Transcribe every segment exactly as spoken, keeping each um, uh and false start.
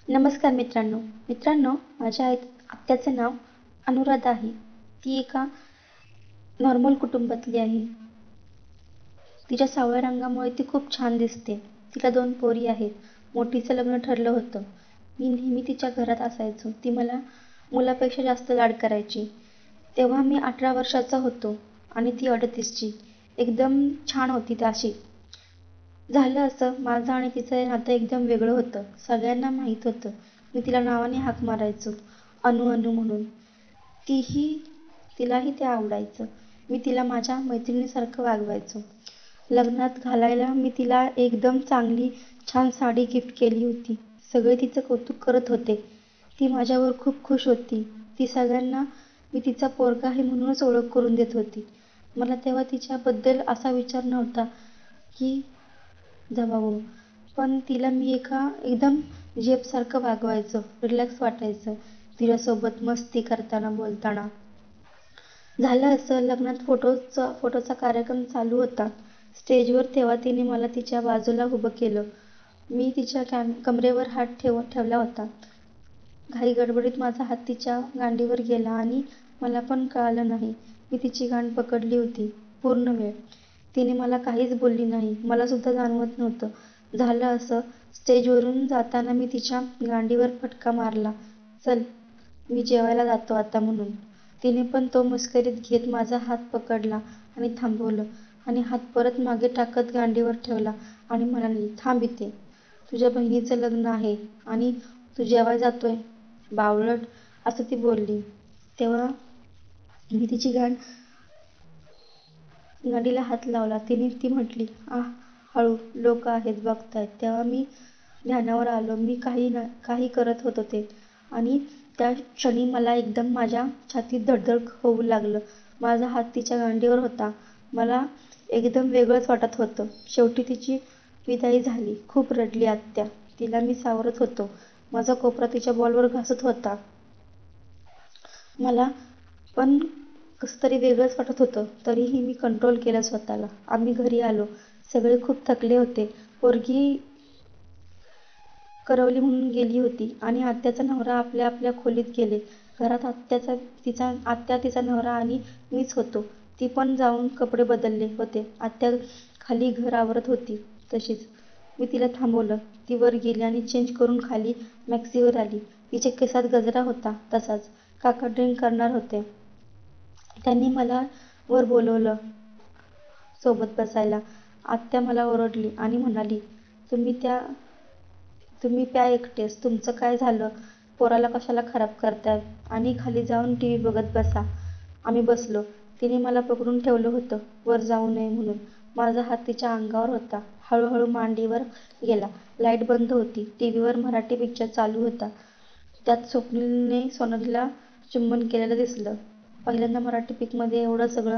नमस्कार मित्रांनो मित्रांनो माझ्या आई आत्याचं नाव अनुराधा आहे. ती एका नॉर्मल कुटुंबातली आहे. तिच्या सावळ्या रंगामुळे ती खूप छान दिसते. तिला दोन पोरी आहेत. मोठीचं लग्न ठरलं होतं. मी नेहमी तिच्या घरात असायचो. ती मला मुलापेक्षा जास्त लाड करायची. तेव्हा मी अठरा वर्षाचा होतो आणि ती अडतीसची. एकदम छान होती अशी. झालं असं, माझं आणि तिचं नातं एकदम वेगळं होतं. सगळ्यांना माहीत होतं. मी तिला नावाने हाक मारायचो, अनु अनु म्हणून. तीही तिलाही ते आवडायचं. मी तिला माझ्या मैत्रिणीसारखं वागवायचो. लग्नात घालायला मी तिला एकदम चांगली छान साडी गिफ्ट केली होती. सगळे तिचं कौतुक करत होते. ती माझ्यावर खूप खुश होती. ती सगळ्यांना मी तिचा पोरगा आहे म्हणूनच ओळख करून देत होती. मला तेव्हा तिच्याबद्दल असा विचार नव्हता की जबावू, पण तिला मी एका एकदम जेपसारखं वागवायचो. रिलॅक्स वाटायचं तिच्यासोबत मस्ती करताना, बोलताना. झालं असं, लग्नात फोटोचा फोटोचा कार्यक्रम चालू होता. स्टेजवर तेव्हा तिने मला तिच्या बाजूला उभं केलं. मी तिच्या कॅम कमरेवर हात ठेव ठेवला होता. घाईगडबडीत माझा हात तिच्या गांडीवर गेला आणि मला पण कळालं नाही. मी तिची गांड पकडली होती पूर्ण वेळ. तिने मला काहीच बोलली नाही. मला सुद्धा जाणवत नव्हतं. झालं असं, स्टेजवरून जाताना मी तिच्या गांडीवर फटका मारला. चल, मी जेवायला जातो आता म्हणून. तिने पण तो मस्करीत घेत माझा हात पकडला आणि थांबवलं आणि हात परत मागे टाकत गांडीवर ठेवला आणि म्हणाली, थांब इथे. तुझ्या बहिणीचं लग्न आहे आणि तू जेवायला जातोय, बावळट, असं ती बोलली. तेव्हा मी तिची गांड गांडीला हात लावला. तिने ती म्हटली, आह, हळू, लोक आहेत, बघतायत. तेव्हा मी ध्यानावर आलो. मी काही ना काही करत होतो ते. आणि त्या क्षणी मला एकदम माझ्या छातीत धडधड होऊ लागलं. माझा हात तिच्या गांडीवर होता. मला एकदम वेगळंच वाटत होतं. शेवटी तिची विदाई झाली. खूप रडली आत्या. तिला मी सावरत होतो. माझा कोपरा तिच्या बॉलवर घासत होता. मला पण कसंतरी वेगळंच वाटत होतं. तरीही मी कंट्रोल केलं स्वतःला. आम्ही घरी आलो. सगळे खूप थकले होते. पोरगी करवली म्हणून गेली होती आणि आत्याचा नवरा आपल्या आपल्या खोलीत गेले. घरात आत्याचा तिचा आत्या तिचा नवरा आणि मीच होतो. ती पण जाऊन कपडे बदलले होते. आत्या खाली घर आवरत होती तशीच. मी तिला थांबवलं. ती वर गेली आणि चेंज करून खाली मॅक्सीवर आली. तिच्या केसात गजरा होता तसाच. काका ड्रिंक करणार होते. त्यांनी मला वर बोलवलं सोबत बसायला. आत्या मला ओरडली आणि म्हणाली, तुम्ही त्या तुम्ही प्या एकटेच. तुमचं काय झालं? पोराला कशाला खराब करताय? आणि खाली जाऊन टीव्ही बघत बसा. आम्ही बसलो. तिने मला पकडून ठेवलं होतं वर जाऊ नये म्हणून. माझा हात तिच्या अंगावर होता. हळूहळू मांडीवर गेला. लाईट बंद होती. टीव्हीवर मराठी पिक्चर चालू होता. त्यात स्वप्नीलने सोनालीला चुंबन केलेलं दिसलं. पहिल्यांदा मराठी पिक्चरमध्ये एवढं सगळं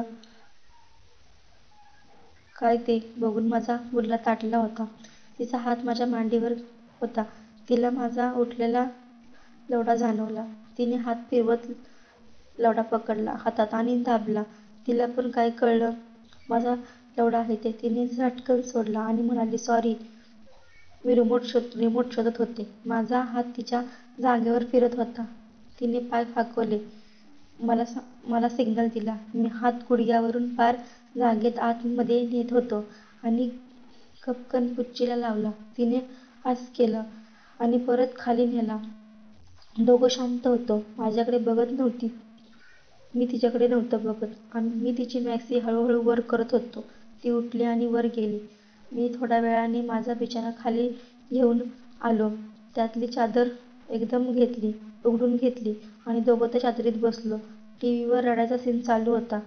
काय ते बघून माझा गुडघा ताठला होता. तिचा हात माझ्या मांडीवर होता. तिला माझा उठलेला लवडा जाणवला. तिने हात फिरवत लवडा पकडला हातात आणि दाबला. तिला पण काय कळलं माझा लवडा आहे ते. तिने झटकन सोडला आणि म्हणाली, सॉरी, मी रिमोट शोध रिमोट शोधत होते. माझा हात तिच्या जांघेवर फिरत होता. तिने पाय फाकवले. मला मला सिग्नल दिला. मी हात गुडघ्यावरून पार जांघेत आतमध्ये नेत होतो आणि कपकन पुच्चीला लावला. तिने आस केलं आणि परत खाली नेला. दोघं शांत होतो. माझ्याकडे बघत नव्हती. मी तिच्याकडे नव्हतं बघत. मी तिची मॅक्सी हळूहळू वर करत होतो. ती उठली आणि वर गेली. मी थोड्या वेळाने माझा बिछाना खाली घेऊन आलो. त्यातली चादर एकदम घेतली उघडून घेतली आणि दोघं त्या चादरीत बसलो. टीव्हीवर रडायचा सीन चालू होता.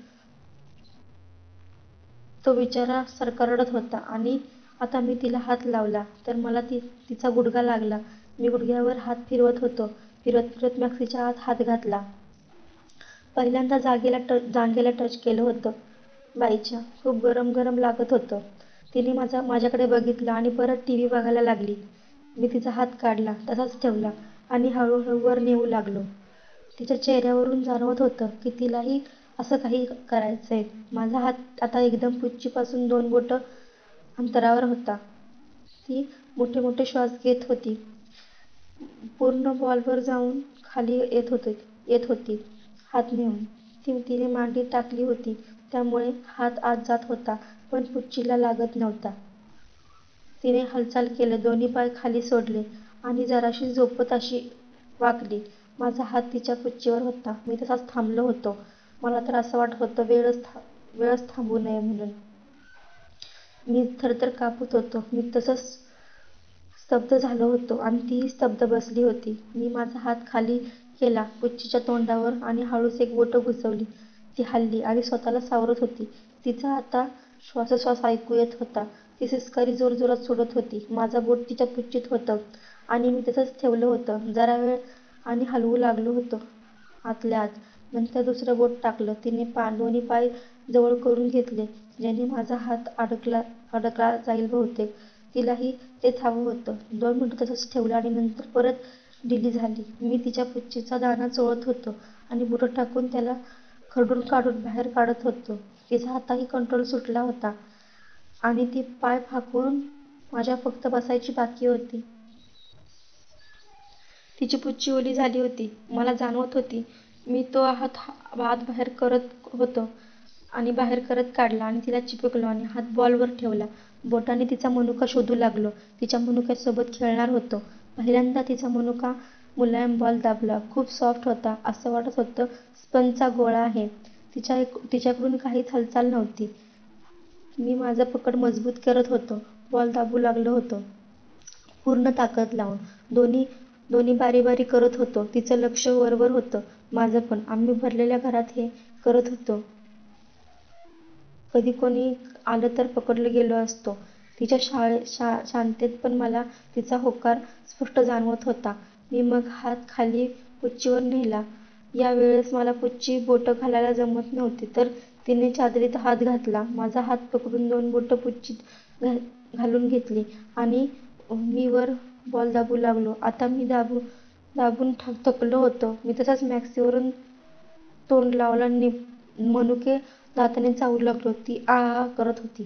तो बिचारा रडत होता आणि आता मी तिला हात लावला तर मला ती तिचा गुडघा लागला. मी गुडघ्यावर हात फिरवत होतो. फिरत फिरत मॅक्सीच्या आत हात घातला. पहिल्यांदा जागेला टच जांघेला टच केलं होतं बाईच्या. खूप गरम गरम लागत होतं. तिने माझा माझ्याकडे बघितलं आणि परत टीव्ही बघायला लागली. मी तिचा हात काढला, तसाच ठेवला आणि हळूहळू वर नेऊ लागलो. तिच्या चेहऱ्यावरून जाणवत होतं की तिलाही असं काही करायचंय. माझा हात आता एकदम पुच्चीपासून दोन बोटं अंतरावर होता. ती मोठे मोठे श्वास घेत होती. पूर्ण बॉलवर जाऊन खाली येत होते येत होती हात नेऊन. ती तिने मांडीत टाकली होती त्यामुळे हात आत जात होता पण पुच्चीला लागत नव्हता. तिने हालचाल केली, दोन्ही पाय खाली सोडले आणि जराशी झोपत अशी वाकली. माझा हात तिच्या पुच्चीवर होता. मी तसाच थांबलो होतो. मला तर असं वाटत होतं वेळच वेळच थांबू नये म्हणून. मी थरथर कापत होतो. मी तसंच स्तब्ध झालो होतो आणि तीही स्तब्ध बसली होती. मी माझा हात खाली केला पुच्चीच्या तोंडावर आणि हळूच एक बोटं घुसवली. ती हलली आणि स्वतःला सावरत होती. तिचा आता श्वासोच्छ्वास ऐकू येत होता. ती सिसकारी जोरजोरात सोडत होती. माझं बोट तिच्या पुच्चीत होतं आणि मी तसंच ठेवलं होतं. जरा वेळ आणि हलवू लागलो होतो आतल्या आत. नंतर दुसरं बोट टाकलं. तिने दोन्ही पाय जवळ करून घेतले ज्याने माझा हात अडकला अडकला जाईल बहुतेक. तिलाही तेच हवं होतं. दोन मिनिटं तसंच ठेवलं आणि नंतर परत ढिली झाली. मी तिच्या पुच्चीचा दाणा चोळत होतो आणि बोटं टाकून त्याला खरडून काढून बाहेर काढत होतो. तिचा आताही कंट्रोल सुटला होता आणि ती पाय फाकून माझ्या फक्त बसायची बाकी होती. तिची पुच्ची ओली झाली होती. मला जाणवत होती. मी तो हात आत बाहेर करत होतो आणि बाहेर करत काढला आणि तिला चिपकलो आणि हात बॉलवर ठेवला. बोटांनी तिचा मनुका शोधू लागलो. तिच्या मनुक्यासोबत खेळणार होतो. पहिल्यांदा तिचा मनुका मुलायम बॉल दाबला. खूप सॉफ्ट होता. असं वाटत होतं स्पंजचा गोळा आहे. तिच्या तिच्याकडून काहीच हालचाल नव्हती. मी माझं पकड मजबूत करत होतो. बॉल दाबू लागलो होतो पूर्ण ताकद लावून. दोन्ही दोन्ही बारी बारी करत होतो. तिचं लक्ष वरवर होतं. माझं पण. आम्ही भरलेल्या घरात हे करत होतो. कधी कोणी आलं तर पकडलो गेलो असतो. तिच्या शांततेत पण मला तिचा होकार स्पष्ट जाणवत होता. मी मग हात खाली पुच्चीवर नेला. या वेळेस मला पुच्चीत बोटं घालायला जमत नव्हती तर तिने चादरीत हात घातला. माझा हात पकडून दोन बोटं पुच्चीत घालून घेतली आणि मी वर बॉल दाबू लागलो. आता मी दाबू दाबून थकलो होतो. मी तसाच मॅक्सीवरून तोंड लावलं आणि मनुके दाताने चावू लागलो. ती आ आ करत होती.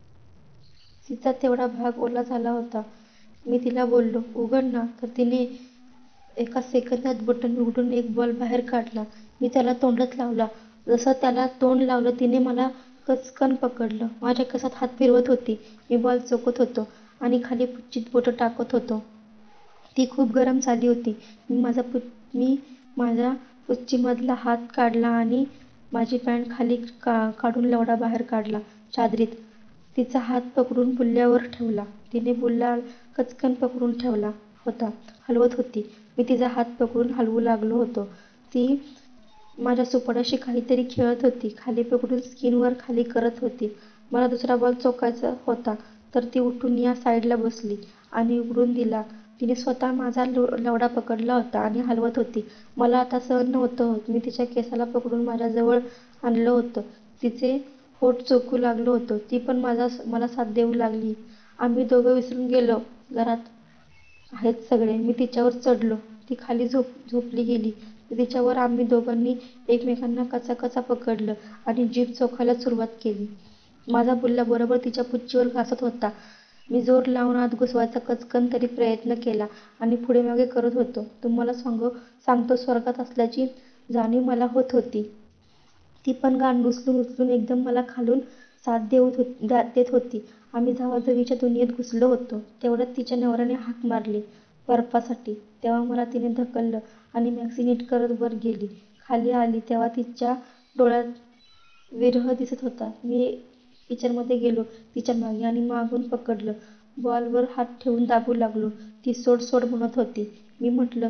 तिचा तेवढा भाग ओला झाला होता. मी तिला बोललो, उघड ना. तर तिने एका सेकंदात बटन उघडून एक बॉल बाहेर काढला. मी त्याला तोंडात लावला. जसं त्याला तोंड लावलं तिने मला कचकन पकडलं. माझ्या केसात हात फिरवत होती. मी बॉल चोखत होतो आणि खाली पुच्चीत बोटं टाकत होतो. ती खूप गरम झाली होती. मी माझा मी माझ्या पुच्चीमधला हात काढला आणि माझी पॅन्ट खाली काढून लवडा बाहेर काढला चादरीत. तिचा हात पकडून बुल्ल्यावर ठेवला. तिने बुल्ला कचकन पकडून ठेवला होता. हलवत होती. मी तिचा हात पकडून हलवू लागलो होतो. ती माझ्या सुपाऱ्याशी काहीतरी खेळत होती. खाली पकडून स्किन वर खाली करत होती. मला दुसरा बॉल चोखायचा होता तर ती उठून या साईडला बसली आणि उघडून दिला. तिने स्वतः माझा लवडा पकडला होता आणि हलवत होती. मला आता सहन नव्हतं होत. मी तिच्या केसाला पकडून माझ्याजवळ आणलं होतं. तिचे होठ चोखू लागलो होतो. ती पण मला साथ देऊ लागली. आम्ही दोघं विसरून गेलो घरात आहेत सगळे. मी तिच्यावर चढलो. ती खाली झोप झोपली गेली. तिच्यावर आम्ही दोघांनी एकमेकांना कचाकचा पकडलं आणि जीभ चोखायला सुरुवात केली. माझा बुल्ला बरोबर तिच्या पुच्चीवर घासत होता. मी जोर लावून आत घुसवायचा कचकन तरी प्रयत्न केला आणि पुढे मागे करत होतो. तुम्हाला सांगतो स्वर्गात असल्याची जाणीव मला होत होती. ती पण गाण उचलून उचलून एकदम मला खालून साथ देत होती. आम्ही जावाजावीच्या दुनियेत घुसलो होतो. तेवढ्यात तिच्या नवऱ्याने हाक मारली बर्फासाठी. तेव्हा मला तिने ढकललं आणि मॅक्सी नीट करत वर गेली. खाली आली तेव्हा तिच्या डोळ्यात विरह दिसत होता. मी किचनमध्ये गेलो तिच्या मागे आणि मागून पकडलं. बॉलवर हात ठेवून दाबू लागलो. ती सोड सोड म्हणत होती. मी म्हटलं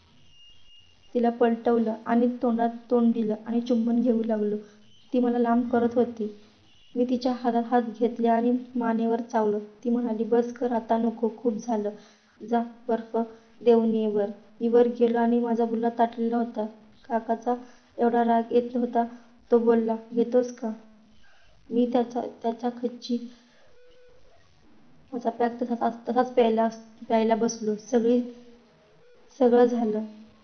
तिला पलटवलं आणि तोंडात तोंड दिलं आणि चुंबन घेऊ लागलो. ती मला लांब करत होती. मी तिच्या हातात हात घेतले आणि मानेवर चावलं. ती म्हणाली, बस कर आता नको, खूप झालं. जा बर्फ देऊन ये वर. मी वर गेलो आणि माझा बुल्ला ताठलेला होता. काकाचा एवढा राग येत होता. तो बोलला, घेतोस का? मी त्याचा त्याच्या खच्ची माझा पॅक तसाच प्यायला प्यायला बसलो. सगळी सगळं झालं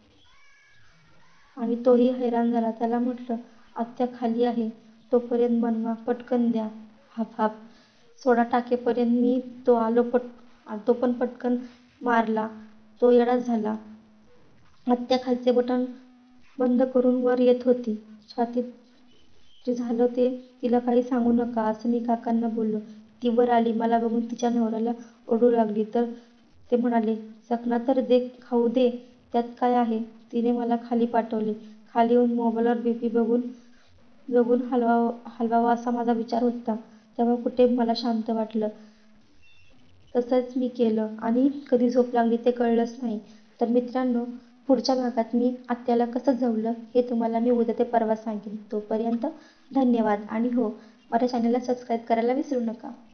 आणि तोही हैराण झाला. त्याला म्हटलं, आत्या खाली आहे. तोपर्यंत बनवा, पटकन द्या. हाफ हाफ सोडा टाकेपर्यंत मी तो आलो तो पण पटकन मारला. तो येडा झाला. आत्या खालचे बटण बंद करून वर येत होती. स्वाती, जे झालं ते तिला काही सांगू नका असं मी काकांना बोललो. ती वर आली. मला बघून तिच्या नवऱ्याला ओरडू लागली. तर ते म्हणाले, चकना तर दे, खाऊ दे, त्यात काय आहे. तिने मला खाली पाठवले. खाली येऊन मोबाईलवर बीपी बघून बघून हलवावा असा माझा विचार होता. तेव्हा कुठे मला शांत वाटलं. तसंच मी केलं आणि कधी झोप लागली ते कळलंच नाही. तर मित्रांनो, पुढच्या भागात मी आत्याला कसं झवलं हे तुम्हाला मी उद्या ते परवा सांगेन. तोपर्यंत धन्यवाद आणि हो, माझ्या चॅनलला सबस्क्राईब करायला विसरू नका.